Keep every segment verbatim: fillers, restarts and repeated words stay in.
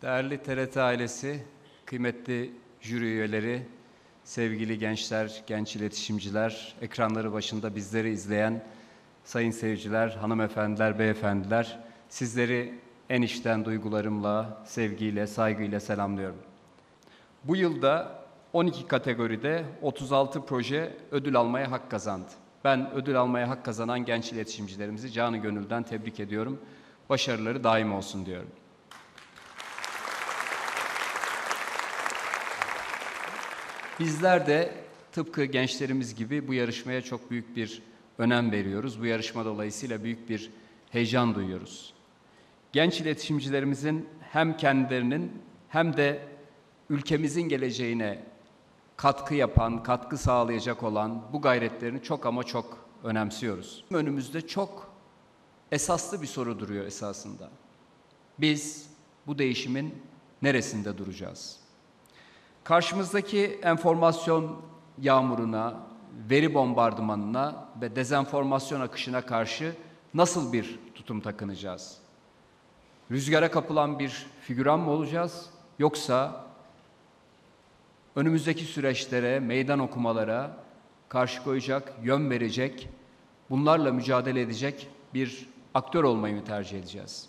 Değerli T R T ailesi, kıymetli jüri üyeleri, sevgili gençler, genç iletişimciler, ekranları başında bizleri izleyen sayın seyirciler, hanımefendiler, beyefendiler, sizleri en içten duygularımla, sevgiyle, saygıyla selamlıyorum. Bu yılda on iki kategoride otuz altı proje ödül almaya hak kazandı. Ben ödül almaya hak kazanan genç iletişimcilerimizi canı gönülden tebrik ediyorum. Başarıları daim olsun diyorum. Bizler de tıpkı gençlerimiz gibi bu yarışmaya çok büyük bir önem veriyoruz. Bu yarışma dolayısıyla büyük bir heyecan duyuyoruz. Genç iletişimcilerimizin hem kendilerinin hem de ülkemizin geleceğine katkı yapan, katkı sağlayacak olan bu gayretlerini çok ama çok önemsiyoruz. Önümüzde çok esaslı bir soru duruyor esasında. Biz bu değişimin neresinde duracağız? Karşımızdaki enformasyon yağmuruna, veri bombardımanına ve dezenformasyon akışına karşı nasıl bir tutum takınacağız? Rüzgara kapılan bir figüran mı olacağız? Yoksa önümüzdeki süreçlere, meydan okumalara karşı koyacak, yön verecek, bunlarla mücadele edecek bir aktör olmayı mı tercih edeceğiz?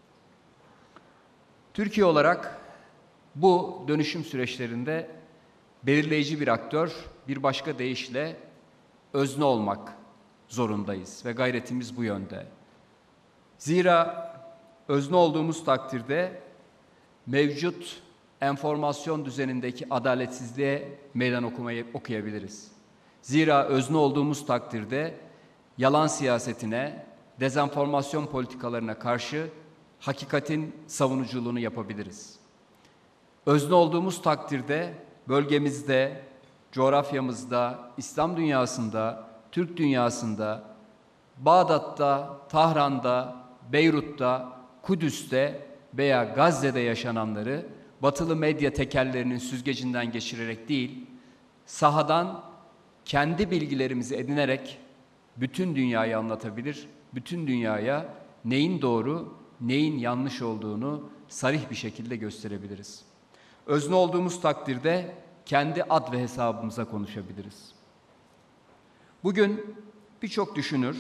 Türkiye olarak bu dönüşüm süreçlerinde belirleyici bir aktör, bir başka deyişle özne olmak zorundayız ve gayretimiz bu yönde. Zira özne olduğumuz takdirde mevcut enformasyon düzenindeki adaletsizliğe meydan okumayı okuyabiliriz. Zira özne olduğumuz takdirde yalan siyasetine, dezenformasyon politikalarına karşı hakikatin savunuculuğunu yapabiliriz. Özne olduğumuz takdirde bölgemizde, coğrafyamızda, İslam dünyasında, Türk dünyasında, Bağdat'ta, Tahran'da, Beyrut'ta, Kudüs'te veya Gazze'de yaşananları batılı medya tekellerinin süzgecinden geçirerek değil, sahadan kendi bilgilerimizi edinerek bütün dünyayı anlatabilir, bütün dünyaya neyin doğru, neyin yanlış olduğunu sarih bir şekilde gösterebiliriz. Özne olduğumuz takdirde kendi ad ve hesabımıza konuşabiliriz. Bugün birçok düşünür,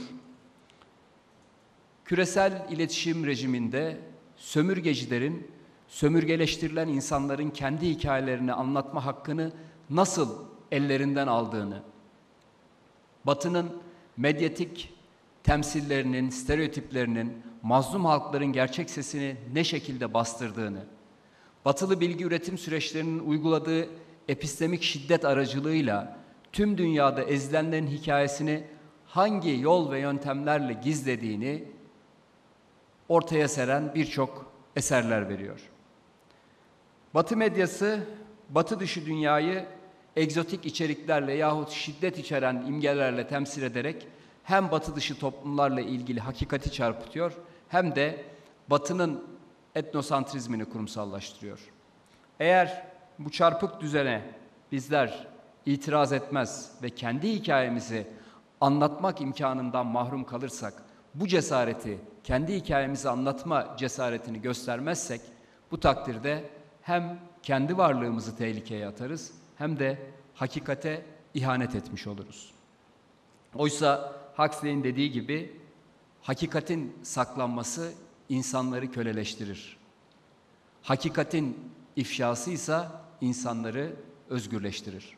küresel iletişim rejiminde sömürgecilerin, sömürgeleştirilen insanların kendi hikayelerini anlatma hakkını nasıl ellerinden aldığını, Batı'nın medyatik temsillerinin, stereotiplerinin, mazlum halkların gerçek sesini ne şekilde bastırdığını, Batılı bilgi üretim süreçlerinin uyguladığı epistemik şiddet aracılığıyla tüm dünyada ezilenlerin hikayesini hangi yol ve yöntemlerle gizlediğini ortaya seren birçok eserler veriyor. Batı medyası, Batı dışı dünyayı egzotik içeriklerle yahut şiddet içeren imgelerle temsil ederek hem Batı dışı toplumlarla ilgili hakikati çarpıtıyor hem de Batı'nın etnosantrizmini kurumsallaştırıyor. Eğer bu çarpık düzene bizler itiraz etmez ve kendi hikayemizi anlatmak imkanından mahrum kalırsak, bu cesareti, kendi hikayemizi anlatma cesaretini göstermezsek, bu takdirde hem kendi varlığımızı tehlikeye atarız hem de hakikate ihanet etmiş oluruz. Oysa Huxley'in dediği gibi hakikatin saklanması insanları köleleştirir. Hakikatin ifşası ise insanları özgürleştirir.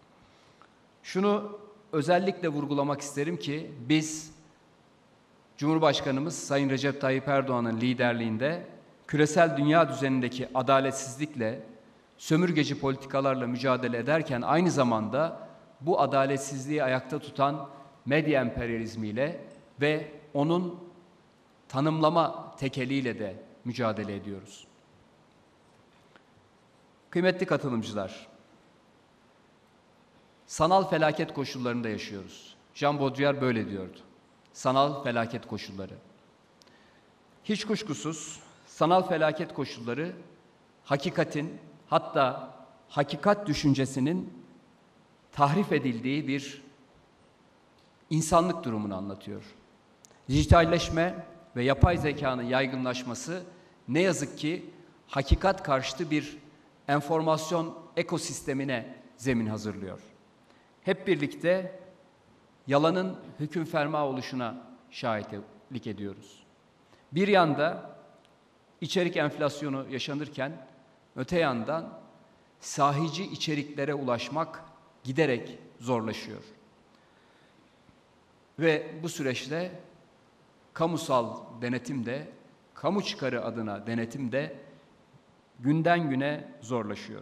Şunu özellikle vurgulamak isterim ki biz Cumhurbaşkanımız Sayın Recep Tayyip Erdoğan'ın liderliğinde küresel dünya düzenindeki adaletsizlikle, sömürgeci politikalarla mücadele ederken aynı zamanda bu adaletsizliği ayakta tutan medya emperyalizmiyle ve onun tanımlama tekeliyle de mücadele ediyoruz. Kıymetli katılımcılar, sanal felaket koşullarında yaşıyoruz. Jean Baudrillard böyle diyordu. Sanal felaket koşulları. Hiç kuşkusuz sanal felaket koşulları hakikatin, hatta hakikat düşüncesinin tahrif edildiği bir insanlık durumunu anlatıyor. Dijitalleşme ve yapay zekanın yaygınlaşması ne yazık ki hakikat karşıtı bir enformasyon ekosistemine zemin hazırlıyor. Hep birlikte yalanın hüküm ferma oluşuna şahitlik ediyoruz. Bir yanda içerik enflasyonu yaşanırken öte yandan sahici içeriklere ulaşmak giderek zorlaşıyor. Ve bu süreçte kamusal denetim de, kamu çıkarı adına denetim de günden güne zorlaşıyor.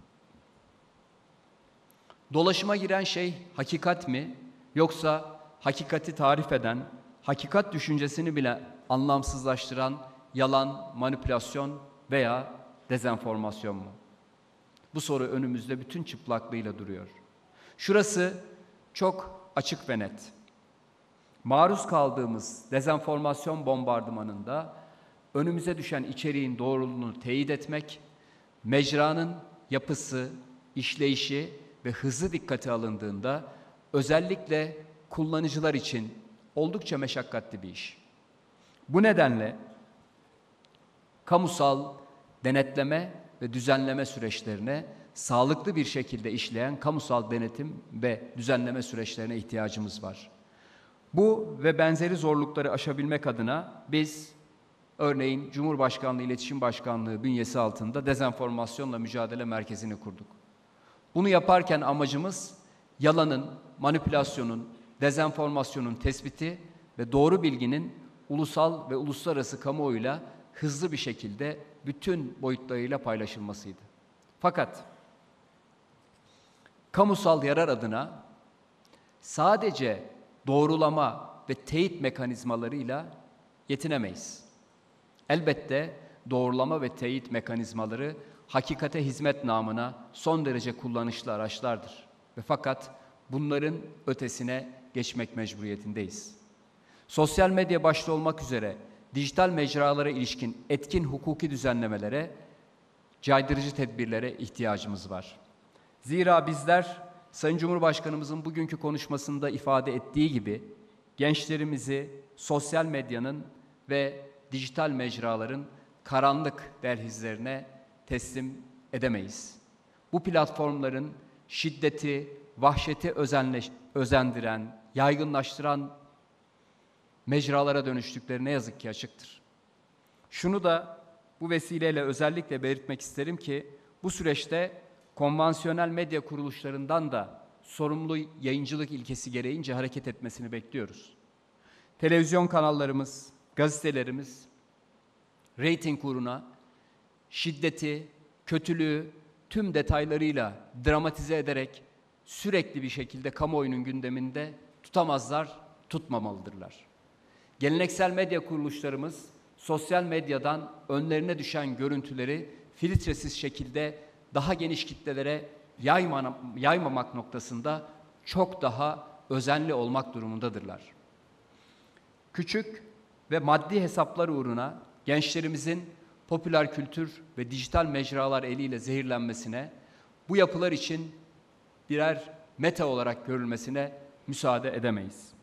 Dolaşıma giren şey hakikat mi, yoksa hakikati tarif eden, hakikat düşüncesini bile anlamsızlaştıran yalan, manipülasyon veya dezenformasyon mu? Bu soru önümüzde bütün çıplaklığıyla duruyor. Şurası çok açık ve net. Maruz kaldığımız dezenformasyon bombardımanında önümüze düşen içeriğin doğruluğunu teyit etmek, mecranın yapısı, işleyişi ve hızı dikkate alındığında özellikle kullanıcılar için oldukça meşakkatli bir iş. Bu nedenle kamusal denetleme ve düzenleme süreçlerine sağlıklı bir şekilde işleyen kamusal denetim ve düzenleme süreçlerine ihtiyacımız var. Bu ve benzeri zorlukları aşabilmek adına biz örneğin Cumhurbaşkanlığı İletişim Başkanlığı bünyesi altında Dezenformasyonla Mücadele Merkezi'ni kurduk. Bunu yaparken amacımız yalanın, manipülasyonun, dezenformasyonun tespiti ve doğru bilginin ulusal ve uluslararası kamuoyuyla hızlı bir şekilde bütün boyutlarıyla paylaşılmasıydı. Fakat kamusal yarar adına sadece doğrulama ve teyit mekanizmalarıyla yetinemeyiz. Elbette doğrulama ve teyit mekanizmaları hakikate hizmet namına son derece kullanışlı araçlardır. Ve fakat bunların ötesine geçmek mecburiyetindeyiz. Sosyal medya başta olmak üzere dijital mecralara ilişkin etkin hukuki düzenlemelere, caydırıcı tedbirlere ihtiyacımız var. Zira bizler Sayın Cumhurbaşkanımızın bugünkü konuşmasında ifade ettiği gibi gençlerimizi sosyal medyanın ve dijital mecraların karanlık dehlizlerine teslim edemeyiz. Bu platformların şiddeti, vahşeti özenleş, özendiren, yaygınlaştıran mecralara dönüştükleri ne yazık ki açıktır. Şunu da bu vesileyle özellikle belirtmek isterim ki bu süreçte konvansiyonel medya kuruluşlarından da sorumlu yayıncılık ilkesi gereğince hareket etmesini bekliyoruz. Televizyon kanallarımız, gazetelerimiz reyting uğruna şiddeti, kötülüğü tüm detaylarıyla dramatize ederek sürekli bir şekilde kamuoyunun gündeminde tutamazlar, tutmamalıdırlar. Geleneksel medya kuruluşlarımız sosyal medyadan önlerine düşen görüntüleri filtresiz şekilde daha geniş kitlelere yayma, yaymamak noktasında çok daha özenli olmak durumundadırlar. Küçük ve maddi hesaplar uğruna gençlerimizin popüler kültür ve dijital mecralar eliyle zehirlenmesine, bu yapılar için birer meta olarak görülmesine müsaade edemeyiz.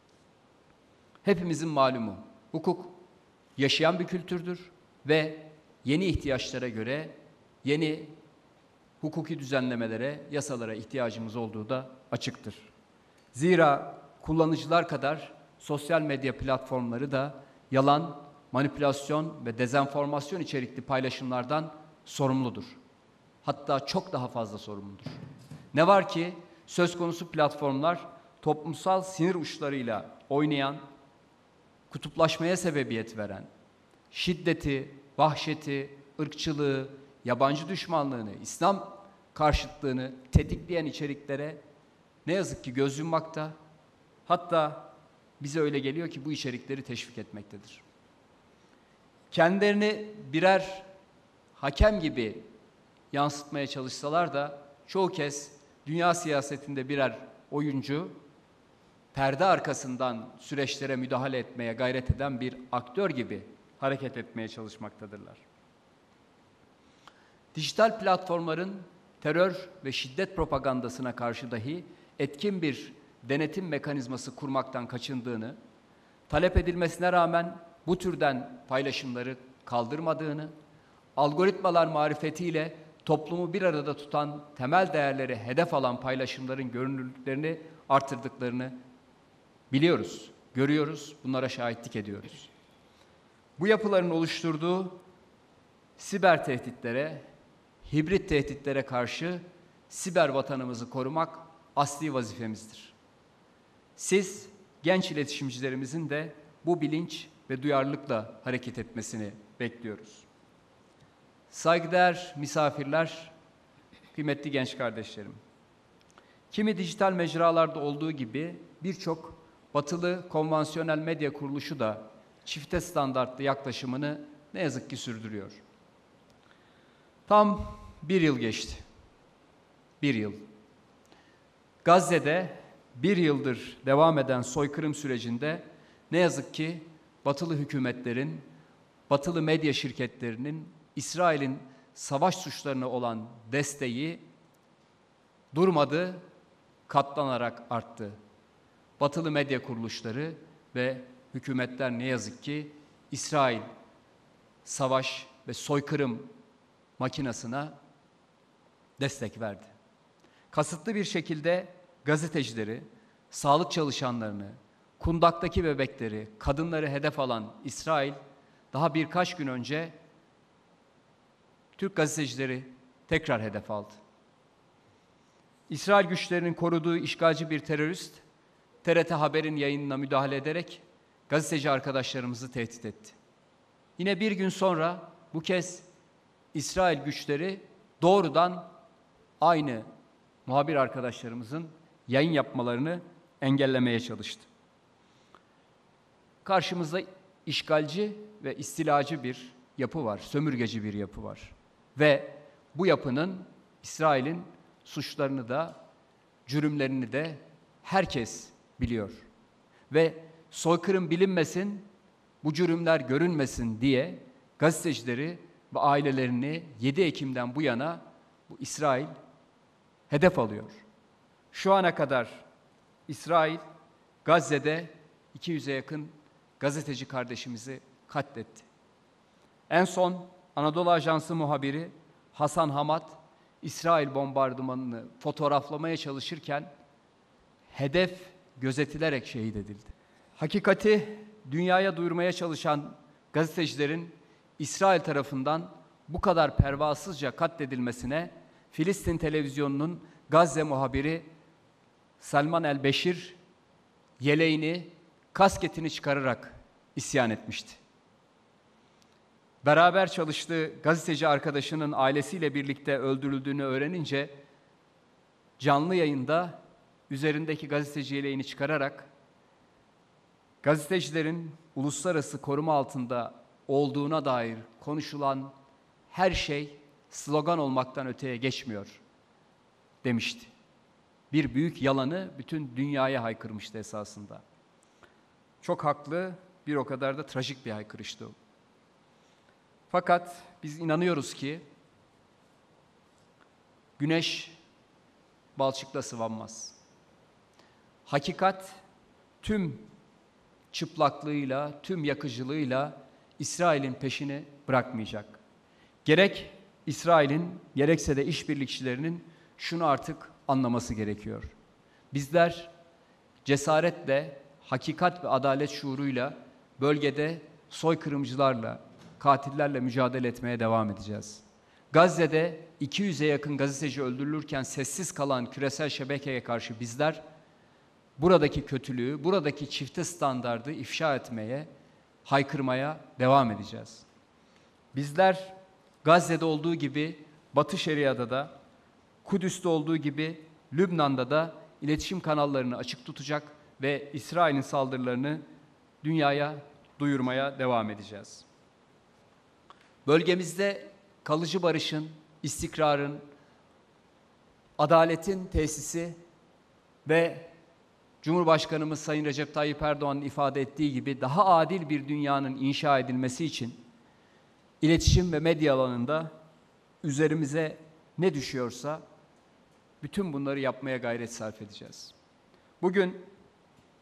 Hepimizin malumu, hukuk yaşayan bir kültürdür ve yeni ihtiyaçlara göre yeni hukuki düzenlemelere, yasalara ihtiyacımız olduğu da açıktır. Zira kullanıcılar kadar sosyal medya platformları da yalan, manipülasyon ve dezenformasyon içerikli paylaşımlardan sorumludur. Hatta çok daha fazla sorumludur. Ne var ki söz konusu platformlar toplumsal sinir uçlarıyla oynayan, kutuplaşmaya sebebiyet veren, şiddeti, vahşeti, ırkçılığı, yabancı düşmanlığını, İslam karşıtlığını tetikleyen içeriklere ne yazık ki göz yummakta, hatta bize öyle geliyor ki bu içerikleri teşvik etmektedir. Kendilerini birer hakem gibi yansıtmaya çalışsalar da çoğu kez dünya siyasetinde birer oyuncu, perde arkasından süreçlere müdahale etmeye gayret eden bir aktör gibi hareket etmeye çalışmaktadırlar. Dijital platformların terör ve şiddet propagandasına karşı dahi etkin bir denetim mekanizması kurmaktan kaçındığını, talep edilmesine rağmen bu türden paylaşımları kaldırmadığını, algoritmalar marifetiyle toplumu bir arada tutan temel değerleri hedef alan paylaşımların görünürlüklerini artırdıklarını biliyoruz, görüyoruz, bunlara şahitlik ediyoruz. Bu yapıların oluşturduğu siber tehditlere, hibrit tehditlere karşı siber vatanımızı korumak asli vazifemizdir. Siz, genç iletişimcilerimizin de bu bilinç ve duyarlılıkla hareket etmesini bekliyoruz. Saygıdeğer misafirler, kıymetli genç kardeşlerim. Kimi dijital mecralarda olduğu gibi birçok batılı konvansiyonel medya kuruluşu da çifte standartlı yaklaşımını ne yazık ki sürdürüyor. Tam bir yıl geçti. Bir yıl. Gazze'de bir yıldır devam eden soykırım sürecinde ne yazık ki batılı hükümetlerin, batılı medya şirketlerinin İsrail'in savaş suçlarına olan desteği durmadı, katlanarak arttı. Batılı medya kuruluşları ve hükümetler ne yazık ki İsrail savaş ve soykırım makinasına destek verdi. Kasıtlı bir şekilde gazetecileri, sağlık çalışanlarını, kundaktaki bebekleri, kadınları hedef alan İsrail daha birkaç gün önce Türk gazetecileri tekrar hedef aldı. İsrail güçlerinin koruduğu işgalci bir terörist, T R T Haber'in yayınına müdahale ederek gazeteci arkadaşlarımızı tehdit etti. Yine bir gün sonra bu kez İsrail güçleri doğrudan aynı muhabir arkadaşlarımızın yayın yapmalarını engellemeye çalıştı. Karşımızda işgalci ve istilacı bir yapı var, sömürgeci bir yapı var. Ve bu yapının İsrail'in suçlarını da, cürümlerini de herkes biliyor. Ve soykırım bilinmesin, bu cürümler görünmesin diye gazetecileri ve ailelerini yedi Ekim'den bu yana bu İsrail hedef alıyor. Şu ana kadar İsrail Gazze'de iki yüze yakın gazeteci kardeşimizi katletti. En son Anadolu Ajansı muhabiri Hasan Hamad, İsrail bombardımanını fotoğraflamaya çalışırken hedef gözetilerek şehit edildi. Hakikati dünyaya duyurmaya çalışan gazetecilerin İsrail tarafından bu kadar pervasızca katledilmesine Filistin televizyonunun Gazze muhabiri Salman el-Beşir yeleğini, kasketini çıkararak isyan etmişti. Beraber çalıştığı gazeteci arkadaşının ailesiyle birlikte öldürüldüğünü öğrenince canlı yayında üzerindeki gazeteci yeleğini çıkararak gazetecilerin uluslararası koruma altında olduğuna dair konuşulan her şey slogan olmaktan öteye geçmiyor demişti. Bir büyük yalanı bütün dünyaya haykırmıştı esasında. Çok haklı, bir o kadar da trajik bir haykırıştı o. Fakat biz inanıyoruz ki güneş balçıkla sıvanmaz. Hakikat tüm çıplaklığıyla, tüm yakıcılığıyla İsrail'in peşini bırakmayacak. Gerek İsrail'in, gerekse de işbirlikçilerinin şunu artık anlaması gerekiyor. Bizler cesaretle, hakikat ve adalet şuuruyla bölgede soykırımcılarla, katillerle mücadele etmeye devam edeceğiz. Gazze'de iki yüze yakın gazeteci öldürülürken sessiz kalan küresel şebekeye karşı bizler buradaki kötülüğü, buradaki çifte standardı ifşa etmeye, haykırmaya devam edeceğiz. Bizler Gazze'de olduğu gibi Batı Şeria'da da, Kudüs'te olduğu gibi Lübnan'da da iletişim kanallarını açık tutacak ve İsrail'in saldırılarını dünyaya duyurmaya devam edeceğiz. Bölgemizde kalıcı barışın, istikrarın, adaletin tesisi ve Cumhurbaşkanımız Sayın Recep Tayyip Erdoğan'ın ifade ettiği gibi daha adil bir dünyanın inşa edilmesi için iletişim ve medya alanında üzerimize ne düşüyorsa bütün bunları yapmaya gayret sarf edeceğiz. Bugün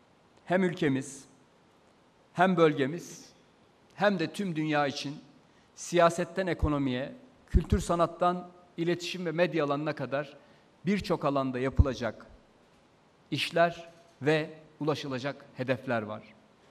hem ülkemiz, hem bölgemiz, hem de tüm dünya için siyasetten ekonomiye, kültür sanattan iletişim ve medya alanına kadar birçok alanda yapılacak işler ve ulaşılacak hedefler var.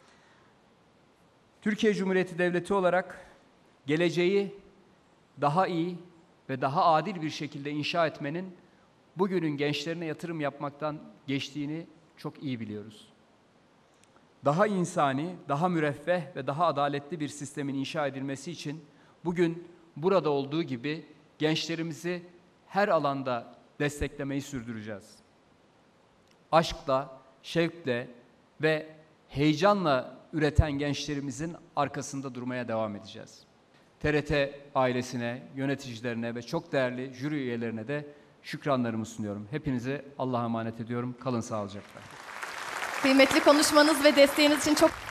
Türkiye Cumhuriyeti Devleti olarak geleceği daha iyi ve daha adil bir şekilde inşa etmenin bugünün gençlerine yatırım yapmaktan geçtiğini çok iyi biliyoruz. Daha insani, daha müreffeh ve daha adaletli bir sistemin inşa edilmesi için bugün burada olduğu gibi gençlerimizi her alanda desteklemeyi sürdüreceğiz. Aşkla, şevkle ve heyecanla üreten gençlerimizin arkasında durmaya devam edeceğiz. T R T ailesine, yöneticilerine ve çok değerli jüri üyelerine de şükranlarımı sunuyorum. Hepinizi Allah'a emanet ediyorum. Kalın sağlıcakla. Kıymetli konuşmanız ve desteğiniz için çok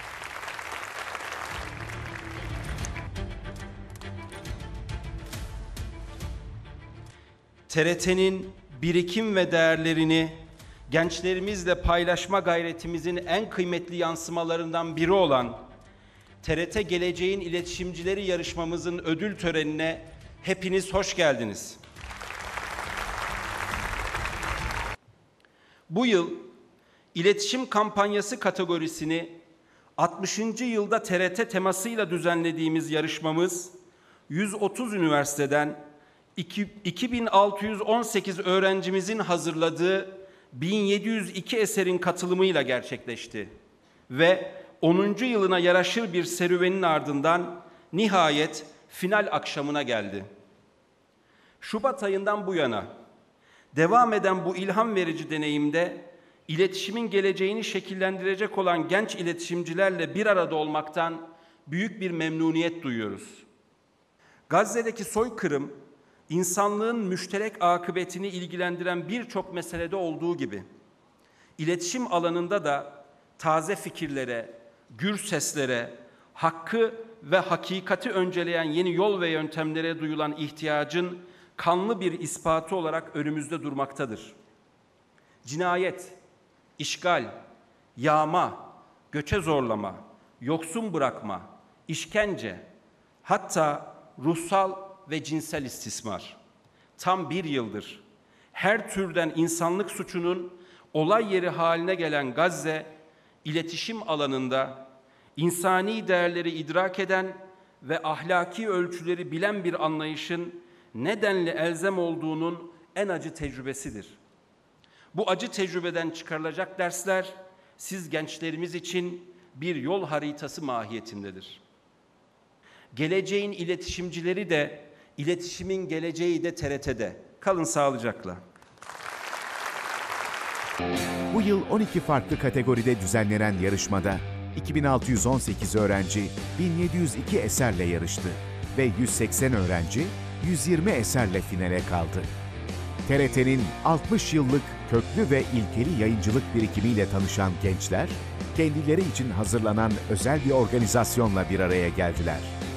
T R T'nin birikim ve değerlerini gençlerimizle paylaşma gayretimizin en kıymetli yansımalarından biri olan T R T Geleceğin İletişimcileri yarışmamızın ödül törenine hepiniz hoş geldiniz. Bu yıl iletişim kampanyası kategorisini altmışıncı yılda T R T temasıyla düzenlediğimiz yarışmamız yüz otuz üniversiteden iki bin altı yüz on sekiz öğrencimizin hazırladığı bin yedi yüz iki eserin katılımıyla gerçekleşti ve onuncu yılına yaraşır bir serüvenin ardından nihayet final akşamına geldi. Şubat ayından bu yana devam eden bu ilham verici deneyimde iletişimin geleceğini şekillendirecek olan genç iletişimcilerle bir arada olmaktan büyük bir memnuniyet duyuyoruz. Gazze'deki soykırım, insanlığın müşterek akıbetini ilgilendiren birçok meselede olduğu gibi, iletişim alanında da taze fikirlere, gür seslere, hakkı ve hakikati önceleyen yeni yol ve yöntemlere duyulan ihtiyacın kanlı bir ispatı olarak önümüzde durmaktadır. Cinayet, işgal, yağma, göçe zorlama, yoksun bırakma, işkence, hatta ruhsal ve cinsel istismar. Tam bir yıldır her türden insanlık suçunun olay yeri haline gelen Gazze, iletişim alanında insani değerleri idrak eden ve ahlaki ölçüleri bilen bir anlayışın nedenle elzem olduğunun en acı tecrübesidir. Bu acı tecrübeden çıkarılacak dersler siz gençlerimiz için bir yol haritası mahiyetindedir. Geleceğin iletişimcileri de, iletişimin geleceği de T R T'de. Kalın sağlıcakla. Bu yıl on iki farklı kategoride düzenlenen yarışmada iki bin altı yüz on sekiz öğrenci bin yedi yüz iki eserle yarıştı ve yüz seksen öğrenci yüz yirmi eserle finale kaldı. T R T'nin altmış yıllık köklü ve ilkeli yayıncılık birikimiyle tanışan gençler, kendileri için hazırlanan özel bir organizasyonla bir araya geldiler.